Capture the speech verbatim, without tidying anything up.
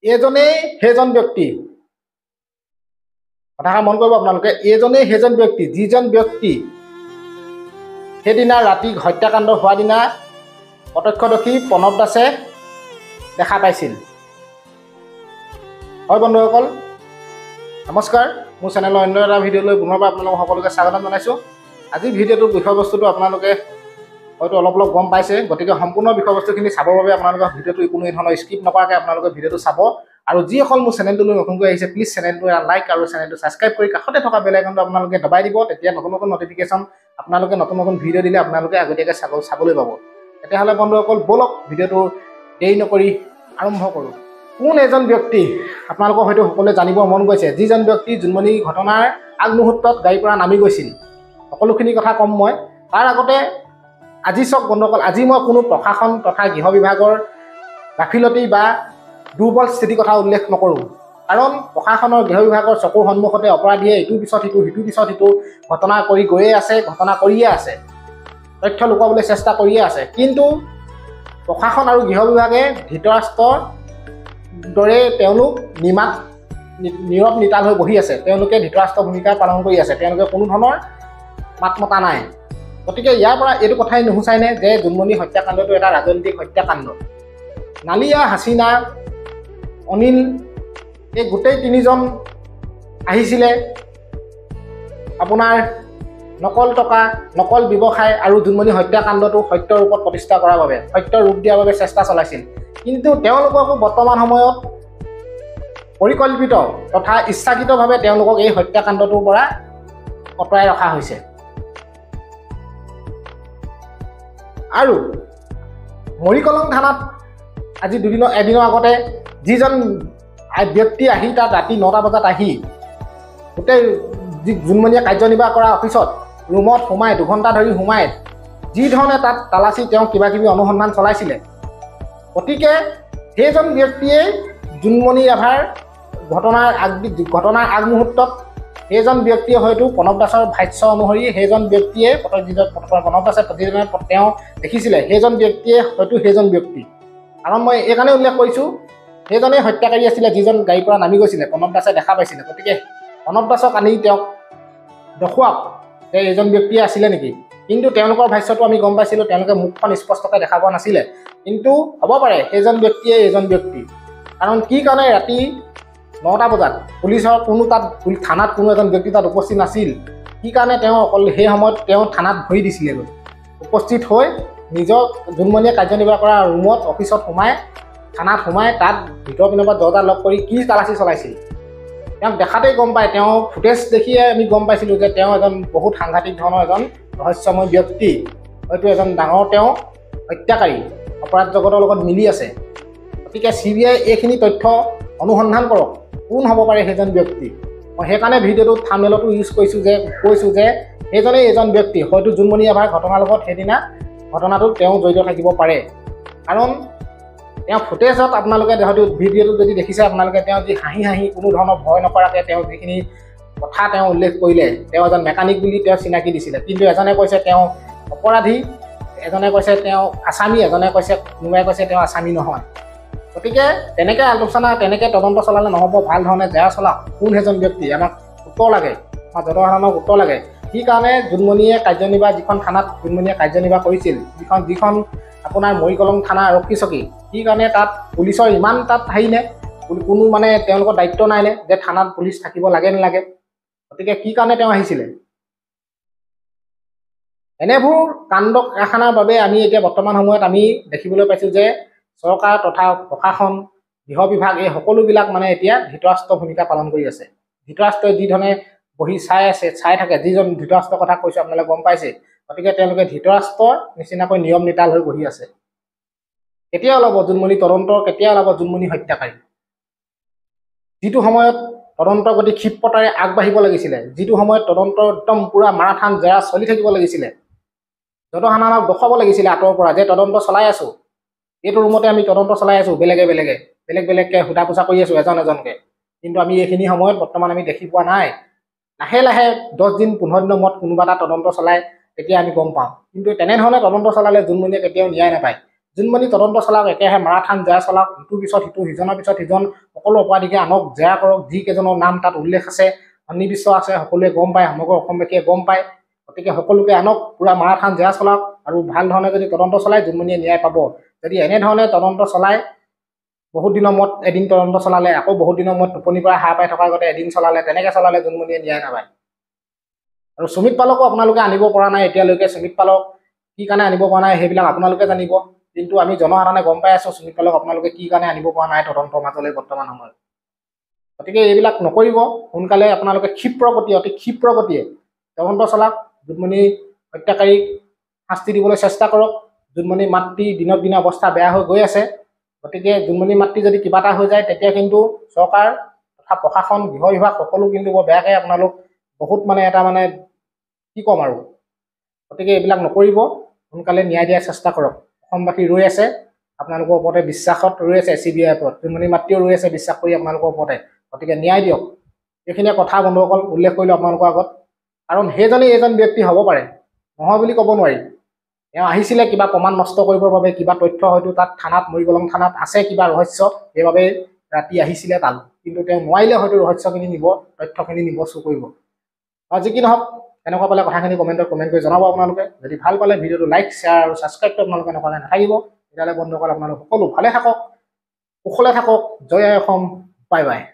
এজনেই সেইজন ব্যক্তি কথাষাৰ মন কৰিব আপোনালোকে এজনেই সেইজন ব্যক্তি যিজন ব্যক্তি সেইদিনা ৰাতি হত্যাকাণ্ড হোৱা দিনা প্ৰত্যক্ষদৰ্শী প্ৰণৱ দাসে দেখা পাইছিল হয় বন্ধুসকল নমস্কাৰ মোৰ চেনেলৰ অন্য এটা ভিডিঅ'লৈ পুনৰবাৰ আপোনালোকক সকলোকে স্বাগতম জনাইছোঁ আজি ভিডিঅ'টোৰ বিষয়বস্তুটো আপোনালোকে হয়তো অলপ অলপ গম পাইছে গতিকে সম্পূৰ্ণ বিষয়বস্তুখিনি চাবৰ বাবে আপোনালোকে ভিডিঅ'টো কোনো ধৰণৰ স্কিপ নকৰাকৈ আপোনালোকে ভিডিঅ'টো চাব আৰু যিসকল মোৰ চেনেলটোলৈ নতুনকৈ আহিছে প্লিজ চেনেলটো এটা লাইক আৰু চেনেলটো ছাবস্ক্ৰাইব কৰি কাষতে থকা বেল আইকনটো আপোনালোকে দবাই দিব তেতিয়া নতুন নতুন নটিফিকেশ্যন আপোনালোকে নতুন নতুন ভিডিঅ' দিলে আপোনালোকে আগতীয়াকৈ চাব চাবলৈ পাব তেতিয়াহ'লে বন্ধুসকল বলক ভিডিঅ'টো দেৰি নকৰি আৰম্ভ কৰোঁ কোন এজন ব্যক্তি আপোনালোকক হয়তো সকলোৱে জানিব মন গৈছে যিজন ব্যক্তি জোনমণি ঘটনাৰ আগমুহূৰ্তত গাড়ীৰ পৰা নামি গৈছিল সকলোখিনি কথা কম মই তাৰ আগতে আজি চক বন্ধুসকল আজি মই কোনো প্ৰশাসন তথা গৃহ বিভাগৰ গাফিলতি বা দুৰ্বল স্থিতিৰ কথা উল্লেখ নকৰোঁ কাৰণ প্ৰশাসনৰ গৃহ বিভাগৰ চকুৰ সন্মুখতে অপৰাধীয়ে ইটোৰ পিছত সিটো সিটোৰ পিছত সিটো ঘটনা কৰি গৈয়ে আছে ঘটনা কৰিয়ে আছে তথ্য লুকুৱাবলৈ চেষ্টা কৰিয়ে আছে কিন্তু প্ৰশাসন আৰু গৃহ বিভাগে ধৃতৰাষ্ট্ৰৰ দৰে তেওঁলোক নিমাত নীৰৱ নিতাল হৈ বহি আছে তেওঁলোকে ধৃতৰাষ্ট্ৰৰ ভূমিকা পালন কৰি আছে তেওঁলোকে কোনো ধৰণৰ মাত মতা নাই গতিকে ইয়াৰ পৰা এইটো কথাই নুসুচাইনে যে জোনমণি হত্যাকাণ্ডটো এটা ৰাজনৈতিক হত্যাকাণ্ড নালিয়া হাছিনা অনিল এই গোটেই তিনিজন আহিছিলে আপোনাৰ নকল টকা নকল ব্যৱসায় আৰু জোনমণি হত্যাকাণ্ডটো সত্যৰ ৰূপত প্ৰতিষ্ঠা কৰাৰ বাবে সত্যৰ ৰূপ দিয়াৰ বাবে চেষ্টা চলাইছিল কিন্তু তেওঁলোককো বৰ্তমান সময়ত পৰিকল্পিত তথা ইচ্ছাকৃতভাৱে তেওঁলোকক এই হত্যাকাণ্ডটোৰ পৰা আঁতৰাই ৰখা হৈছে আৰু মৰিকলং থানাত আজি দুদিনৰ এদিনৰ আগতে যিজন ব্যক্তি আহি তাত ৰাতি নটা বজাত আহি গোটেই যি জোনমণিয়ে কাৰ্যনিৰ্বাহ কৰা অফিচত ৰুমত সোমাই দুঘণ্টা ধৰি সোমাই যি ধৰণে তাত তালাচী তেওঁ কিবা কিবি অনুসন্ধান চলাইছিলে গতিকে সেইজন ব্যক্তিয়েই জোনমণি ৰাভাৰ ঘটনাৰ আগ ঘটনাৰ আগমুহূৰ্তত সেইজন ব্যক্তিয়ে হয়তো প্ৰণৱ দাসৰ ভাষ্য অনুসৰি সেইজন ব্যক্তিয়ে প্ৰণৱ দাসে প্ৰতিদিনে তেওঁ দেখিছিলে সেইজন ব্যক্তিয়ে হয়তো সেইজন ব্যক্তি কাৰণ মই এইকাৰণে উল্লেখ কৰিছোঁ সেইজনেই হত্যাকাৰী আছিলে যিজন গাড়ীৰ পৰা নামি গৈছিলে প্ৰণৱ দাসে দেখা পাইছিলে গতিকে প্ৰণৱ দাসক আনি তেওঁক দেখুৱাওক যে এইজন ব্যক্তিয়ে আছিলে নেকি কিন্তু তেওঁলোকৰ ভাষ্যটো আমি গম পাইছিলোঁ তেওঁলোকে মুখখন স্পষ্টকৈ দেখা পোৱা নাছিলে কিন্তু হ'ব পাৰে সেইজন ব্যক্তিয়ে এইজন ব্যক্তি কাৰণ কি কাৰণে ৰাতি নটা বজাত পুলিচৰ কোনো তাত থানাত কোনো এজন ব্যক্তি তাত উপস্থিত নাছিল কি কাৰণে তেওঁ অকল সেই সময়ত তেওঁ থানাত ভৰি দিছিলেগৈ উপস্থিত হৈ নিজৰ জোনমণিয়ে কাৰ্যনিৰ্বাহ কৰা ৰুমত অফিচত সোমাই থানাত সোমাই তাত ভিতৰ পিনৰ পৰা দৰ্জা লক কৰি কি তালাচী চলাইছিল তেওঁক দেখাতেই গম পায় তেওঁ ফুটেজ দেখিয়ে আমি গম পাইছিলোঁ যে তেওঁ এজন বহুত সাংঘাতিক ধৰণৰ এজন ৰহস্যময় ব্যক্তি হয়তো এজন ডাঙৰ তেওঁ হত্যাকাৰী অপৰাধ জগতৰ লগত মিলি আছে গতিকে চি বি আই এইখিনি তথ্য অনুসন্ধান কৰক কোন হ'ব পাৰে সেইজন ব্যক্তি মই সেইকাৰণে ভিডিঅ'টোত থাম্বনেইলতো ইউজ কৰিছোঁ যে কৈছোঁ যে সেইজনেই এজন ব্যক্তি হয়তো জোনমণি ৰাভাৰ ঘটনাৰ লগত সেইদিনা ঘটনাটোত তেওঁ জড়িত থাকিব পাৰে কাৰণ তেওঁ ফুটেজত আপোনালোকে হয়তো ভিডিঅ'টো যদি দেখিছে আপোনালোকে তেওঁ যি হাঁহি হাঁহি কোনো ধৰণৰ ভয় নকৰাকৈ তেওঁ যিখিনি কথা তেওঁ উল্লেখ কৰিলে তেওঁ এজন মেকানিক বুলি তেওঁ চিনাকি দিছিলে কিন্তু এজনে কৈছে তেওঁ অপৰাধী এজনে কৈছে তেওঁ আছামী এজনে কৈছে কোনোবাই কৈছে তেওঁ আছামী নহয় গতিকে তেনেকৈ আলোচনা তেনেকৈ তদন্ত চলালে নহ'ব ভাল ধৰণে জেৰা চলাওক কোন সেইজন ব্যক্তি আমাক উত্তৰ লাগে আমাৰ জনসাধাৰণক উত্তৰ লাগে সেইকাৰণে জোনমণিয়ে কাৰ্যনিৰ্বাহ যিখন থানাত জোনমণিয়ে কাৰ্যনিৰ্বাহ কৰিছিল যিখন যিখন আপোনাৰ মৰিকলং থানা আৰক্ষী চকী সেইকাৰণে তাত পুলিচৰ ইমান তাত হেৰি নে কোনো মানে তেওঁলোকৰ দায়িত্ব নাই নে যে থানাত পুলিচ থাকিব লাগে নালাগে গতিকে কি কাৰণে তেওঁ আহিছিলে এনেবোৰ কাণ্ড কাৰখানাৰ বাবে আমি এতিয়া বৰ্তমান সময়ত আমি দেখিবলৈ পাইছোঁ যে চৰকাৰ তথা প্ৰশাসন গৃহ বিভাগ এই সকলোবিলাক মানে এতিয়া ধৃতৰাষ্ট্ৰৰ ভূমিকা পালন কৰি আছে ধৃতৰাষ্ট্ৰই যি ধৰণে বহি চাই আছে চাই থাকে যিজন ধৃতৰাষ্ট্ৰৰ কথা কৈছোঁ আপোনালোকে গম পাইছে গতিকে তেওঁলোকে ধৃতৰাষ্ট্ৰৰ নিচিনাকৈ নিয়ম নিতাল হৈ বহি আছে কেতিয়া ওলাব জোনমণি তদন্ত কেতিয়া ওলাব জোনমণি হত্যাকাৰী যিটো সময়ত তদন্ত গতি ক্ষিপ্ৰতাৰে আগবাঢ়িব লাগিছিলে যিটো সময়ত তদন্ত একদম পূৰা মাৰাথান জেৰা চলি থাকিব লাগিছিলে জনসাধাৰণক দেখুৱাব লাগিছিলে আঁতৰৰ পৰা যে তদন্ত চলাই আছোঁ এইটো ৰুমতে আমি তদন্ত চলাই আছোঁ বেলেগে বেলেগে বেলেগ বেলেগকৈ সোধা পোছা কৰি আছোঁ এজন এজনকৈ কিন্তু আমি এইখিনি সময়ত বৰ্তমান আমি দেখি পোৱা নাই লাহে লাহে দহ দিন পোন্ধৰ দিনৰ মূৰত কোনোবা এটা তদন্ত চলাই তেতিয়া আমি গম পাওঁ কিন্তু তেনেধৰণে তদন্ত চলালে জোনমণিয়ে কেতিয়াও ন্যায় নাপায় জোনমণি তদন্ত চলাওক, একেহে মাৰাথান জেৰা চলাওক, ইটোৰ পিছত সিটো, সিজনৰ পিছত সিজন, সকলো অপৰাধীকে আনক জেৰা কৰক। যিকেইজনৰ নাম তাত উল্লেখ আছে, সন্নিবিষ্ট আছে, সকলোৱে গম পায়, সমগ্ৰ অসমবাসীয়ে গম পায়। গতিকে সকলোকে আনক পুৰা মাৰাথান জেৰা চলাওক আৰু ভাল ধৰণে যদি তদন্ত চলায় জোনমণিয়ে ন্যায় পাব। যদি এনেধৰণে তদন্ত চলায়, বহুত দিনৰ মূৰত এদিন তদন্ত চলালে, আকৌ বহুত দিনৰ মূৰত টোপনিৰ পৰা সাৰ পাই থকাৰ আগতে এদিন চলালে, তেনেকৈ চলালে জোনমণিয়ে ন্যায় নাপায়। আৰু সুমিত পালকো আপোনালোকে আনিব পৰা নাই এতিয়ালৈকে। সুমিত পালক কি কাৰণে আনিব পৰা নাই সেইবিলাক আপোনালোকে জানিব, কিন্তু আমি জনসাধাৰণে গম পাই আছোঁ সুমিত পালক আপোনালোকে কি কাৰণে আনিব পৰা নাই তদন্তৰ মাজলৈ বৰ্তমান সময়ত। গতিকে এইবিলাক নকৰিব, সোনকালে আপোনালোকে ক্ষীপ্ৰ গতিয়ে, অতি ক্ষীপ্ৰ গতিয়ে তদন্ত চলাওক। জোনমণি হত্যাকাৰীক শাস্তি দিবলৈ চেষ্টা কৰক। জোনমণি মাতৃ দিনক দিনে অৱস্থা বেয়া হৈ গৈ আছে। গতিকে জোনমণি মাতৃ যদি কিবা এটা হৈ যায়, তেতিয়া কিন্তু চৰকাৰ তথা প্ৰশাসন, গৃহ বিভাগ সকলো কিন্তু বৰ বেয়াকৈ আপোনালোক বহুত মানে এটা মানে কি ক'ম আৰু। গতিকে এইবিলাক নকৰিব, সোনকালে ন্যায় দিয়াৰ চেষ্টা কৰক। অসমবাসী ৰৈ আছে আপোনালোকৰ ওপৰতে, বিশ্বাসত ৰৈ আছে চি বি আইৰ ওপৰত, জোনমণি মাতৃও ৰৈ আছে বিশ্বাস কৰি আপোনালোকৰ ওপৰতে। গতিকে ন্যায় দিয়ক। এইখিনিয়ে কথা বন্ধুসকল উল্লেখ কৰিলোঁ আপোনালোকৰ আগত, কাৰণ সেইজনেই এইজন ব্যক্তি হ'ব পাৰে, নহয় বুলি ক'ব নোৱাৰি। তেওঁ আহিছিলে কিবা প্ৰমাণ নষ্ট কৰিবৰ বাবে, কিবা তথ্য হয়তো তাত থানাত, মৰিগলং থানাত আছে কিবা ৰহস্য, সেইবাবে ৰাতি আহিছিলে তাত। কিন্তু তেওঁ নোৱাৰিলে হয়তো ৰহস্যখিনি নিব, তথ্যখিনি নিব, চুৰ কৰিব। আৰু যি কি নহওক, এনেকুৱা পালে কথাখিনি কমেণ্টত কমেণ্ট কৰি জনাব আপোনালোকে। যদি ভাল পালে ভিডিঅ'টো লাইক, শ্বেয়াৰ আৰু ছাবস্ক্ৰাইবটো আপোনালোকে নকৰাকৈ নাথাকিব। তেতিয়াহ'লে বন্ধুসকল আপোনালোক সকলো ভালে থাকক, কুশলে থাকক। জয় আই অসম, বাই বাই।